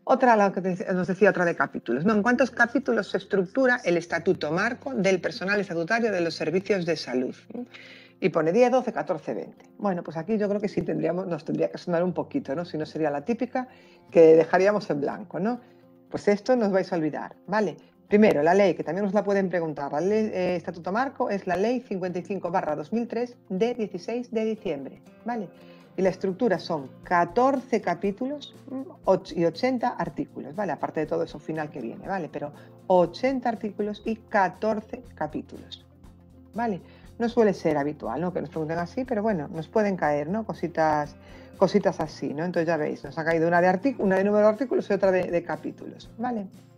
Otra, lo que nos decía otra de capítulos, ¿no? ¿En cuántos capítulos se estructura el estatuto marco del personal estatutario de los servicios de salud? Y pone 10, 12, 14, 20. Bueno, pues aquí yo creo que sí nos tendría que sonar un poquito, ¿no? Si no sería la típica que dejaríamos en blanco, ¿no? Pues esto nos vais a olvidar, ¿vale? Primero, la ley, que también nos la pueden preguntar. La ley estatuto marco es la ley 55/2003 de 16 de diciembre, ¿vale? Y la estructura son 14 capítulos y 80 artículos, ¿vale? Aparte de todo eso final que viene, ¿vale? Pero 80 artículos y 14 capítulos, ¿vale? No suele ser habitual, ¿no? Que nos pregunten así, pero bueno, nos pueden caer, ¿no? Cositas así, ¿no? Entonces ya veis, nos ha caído una de número de artículos y otra de capítulos, ¿vale?